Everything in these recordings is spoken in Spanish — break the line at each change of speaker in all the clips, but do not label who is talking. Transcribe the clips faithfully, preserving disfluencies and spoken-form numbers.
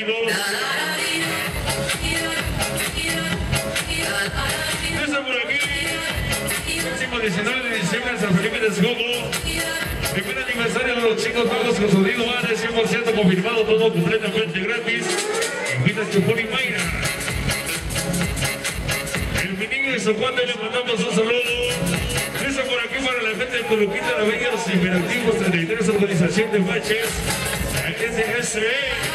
por aquí, próximo diecinueve de diciembre en San Felipe de Escobo. Primer aniversario de los chicos todos con sonido vale, cien por ciento confirmado, todo completamente gratis. Invita Chupón y Mayra. El menino y su cuate le mandamos un saludo. Eso por aquí para la gente de Toluquita, la Bella, los Hiperactivos, treinta y tres, organización de baches. S S B.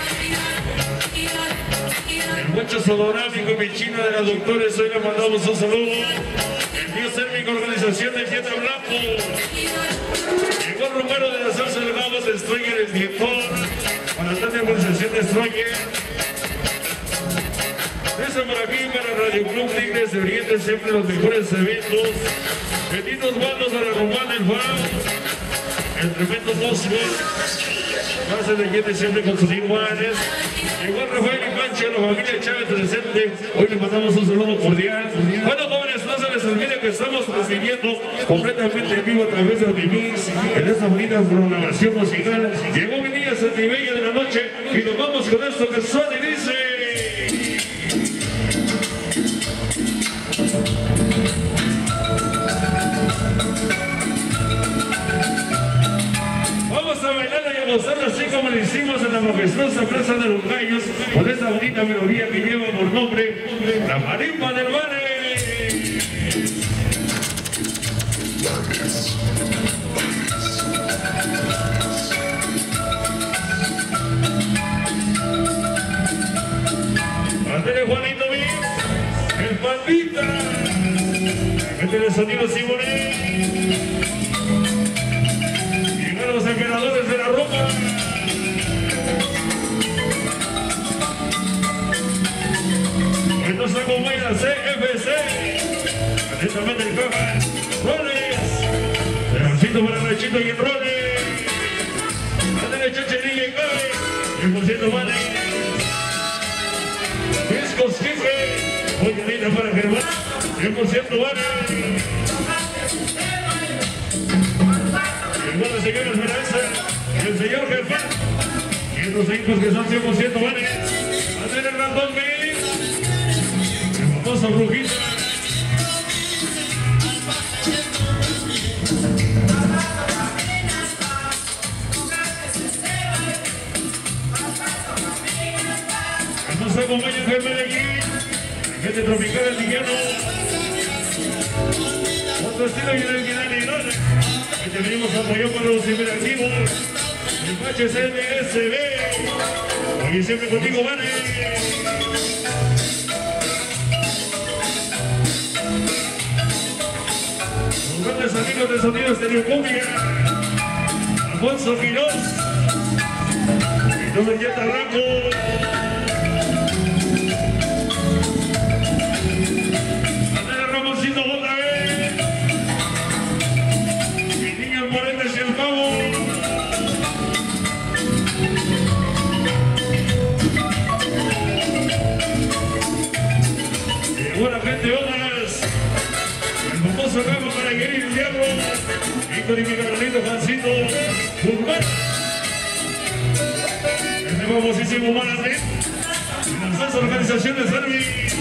El mucho sonorámico y mi chino de las doctores, hoy le mandamos un saludo. El tío Sérmico, organización de Piedra Blanco. Llegó el rumero de la salsa de Gabas, Destroyer, el director. Para la organización de Destroyer. Eso por aquí para Radio Club Tigres de Oriente, siempre los mejores eventos. Benditos bandos a la Romana, el Faro. El tremendo Mosco. Base de gente siempre con sus iguales. Llegó Rafael y Pancho, la familia Chávez presente. Hoy les mandamos un saludo cordial. Bueno, jóvenes, no se les olvide que estamos transmitiendo completamente en vivo a través de Mimix en esta bonita programación musical. Llegó mi día Santibella de la noche y nos vamos con esto que suena y dice. Vamos a bailar y a gozar así como lo hicimos en la majestuosa Plaza de los Gallos con esta bonita melodía que lleva por nombre La Marimba del Vale. Mándele Juanito mío, el Pandita. Métele sonido Simoné. Los emperadores de la ropa. Hoy nos acompaña C F C. Atentamente el caja. Roles. Leoncito para Nachito y el Roles. Ándale Chachenilla y Cabe. cien por ciento vale. Discos Jefe. Muy bonita para Germán. cien por ciento vale. Bueno, señores, Esperanza, el señor jefe y los hijos que son cien por ciento buenos. Hacer el ratón Mil, el famoso Brujita. Nos acompaña el jefe de aquí, el gente tropical del Villano. Otro estilo y el original y no. Que venimos apoyado para los hiperactivos, el H C M S B, hoy siempre contigo, vale. Los grandes amigos de Sonido Estéreo Cumbia, Alfonso Quirós, y todo el Yeta Blanco. Andale Ramoncito otra vez. Moretes y el Pavo. Llegó la gente Odas. El famoso Gabo para Guerir el Diablo. Víctor y mi carnalito Juancito Guzmán. Este famosísimo Manate. La salsa organización de Servi.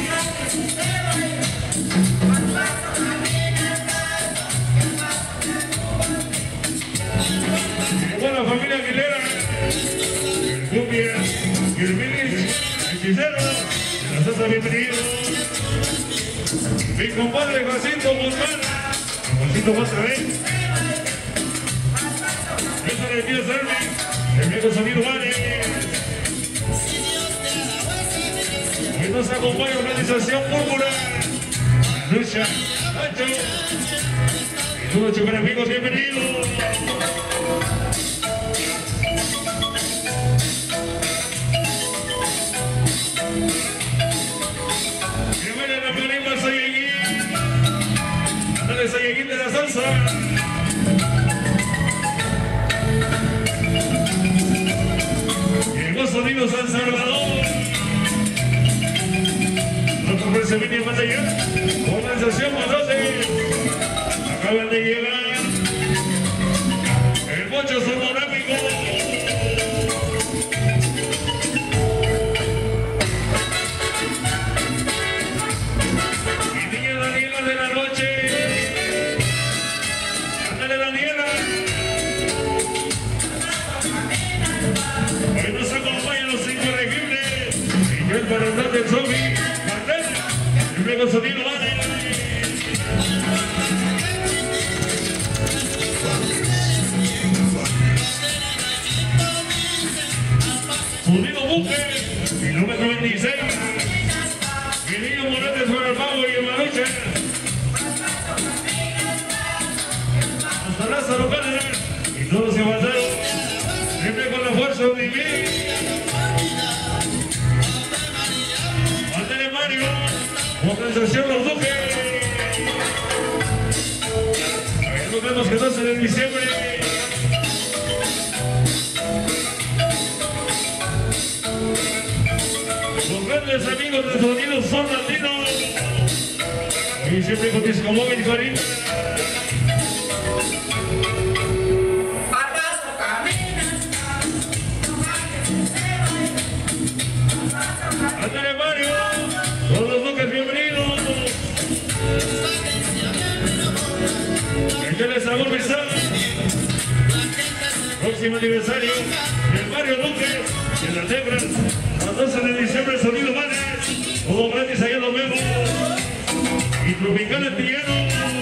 La familia Aguilera, el Cumbia, el Milich, el Hechicero, la salsa bienvenido. Mi compadre Juancito Guzmán, Juancito otra vez. Eso le quiere Servi, el viejo sonido vale. Hoy nos acompaña Organización Púrpura, Lucha, Nacho, y todos los super amigos bienvenidos. Ándale, Saiyajin de la salsa. Llegó Sonido San Salvador. Otro Perseguini van a llegar. Organización Malote. Acaban de llegar. El Mocho Sonorámico. el parrandante del zombie. El nuevo sonido vale. Sonido buque, kilómetro veintiséis. Mi niño Morales para el Pavo y el Manuche. Hasta Lázaro Cárdenas y todos se avanzaron. Siempre con la fuerza divina. Ándale Mario, organización Los Duques. Ahí nos vemos que catorce de diciembre. Los grandes amigos de sonido son latinos. Y siempre con Disco Móvil, Corina. Ándale Mario, todos los Duques bienvenidos. Échale sabor Bizarro. Próximo aniversario del Mario Duque en las Hebras. A doce de diciembre, sonido vale. Todo gratis, allá nos vemos. Y Tropical Antillano.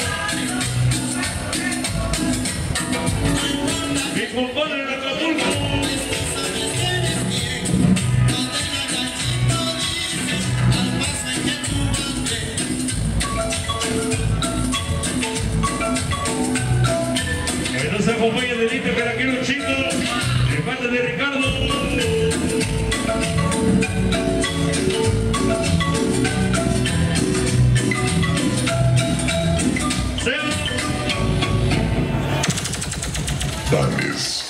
Mi compadre en Acapulco. Que nos acompaña de Lito Caraquero Chico. De parte de Ricardo.
Danis.